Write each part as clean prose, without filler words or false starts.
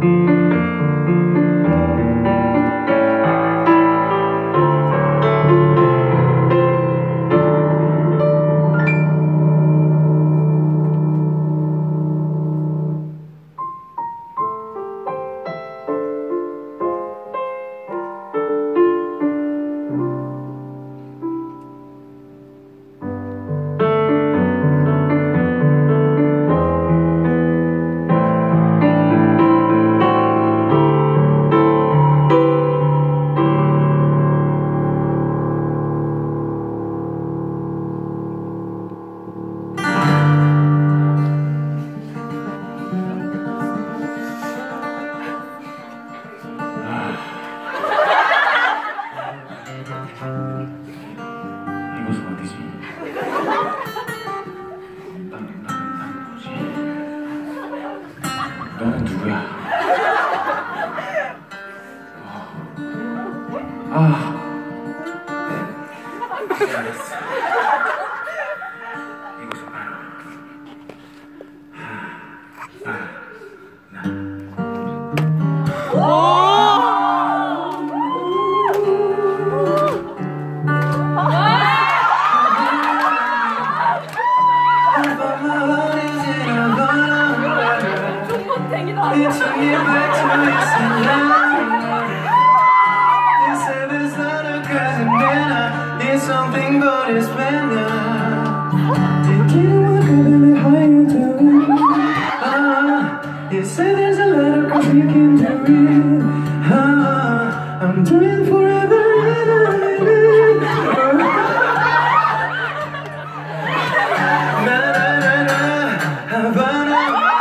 이곳은 어디지? 나는 뭐지? 너는 누구야? 알았어. 이곳은 바로 something but it's better. Didn't want to be how you doing. You say there's a lot of cause you can do it. I'm doing forever na na na na Havana.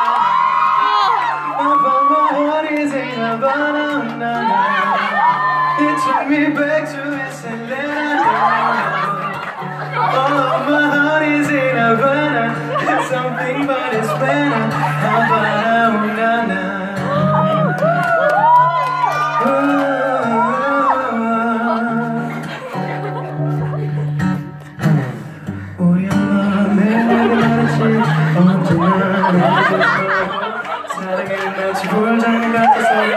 What is it Havana? Na na. It took me back to oh, my heart is in Havana. It's something but it's better. Havana, ooh, na, na. 우리 엄마 매일 말했지 언제나 내게 사랑을 마치 볼장 같아서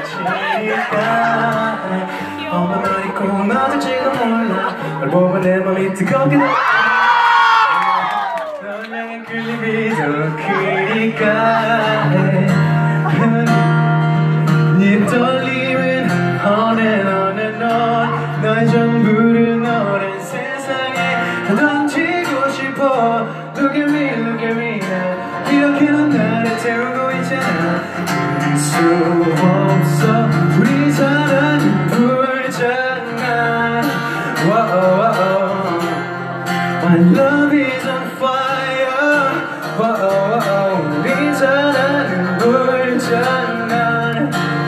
잘치니까 엄마 너 있고 마주치고 몰라 널 보면 내 맘이 뜨겁게 널 향한 끌림이 더 크니까 네 떨림은 on and on and on 너의 전부를 너란 세상에 다 던지고 싶어 Look at me, look at me now 이렇게 넌 나를 태우고 있잖아 잊을 수 없어 우리 사랑은 불장난 My love is on fire 우리 사랑은 불장난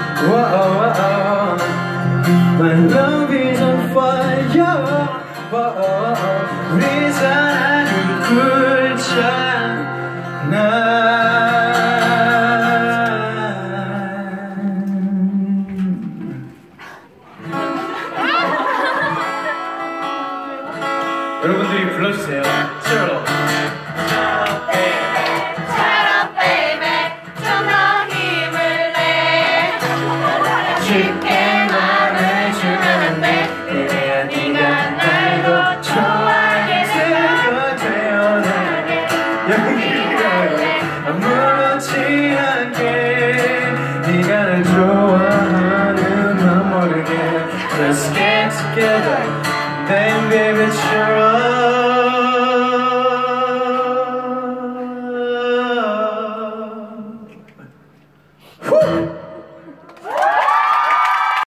My love is on fire 우리 사랑은 불장난 여러분들이 불러주세요. Shut up. Shut up, baby. 좀 더 힘을 내. 쉽게 말해주면 안 돼. 그래야 네가 날 더 좋아하게 되어나게. 여기가 아무렇지 않게 네가 날 좋아하는 맘 모르게 Let's get together.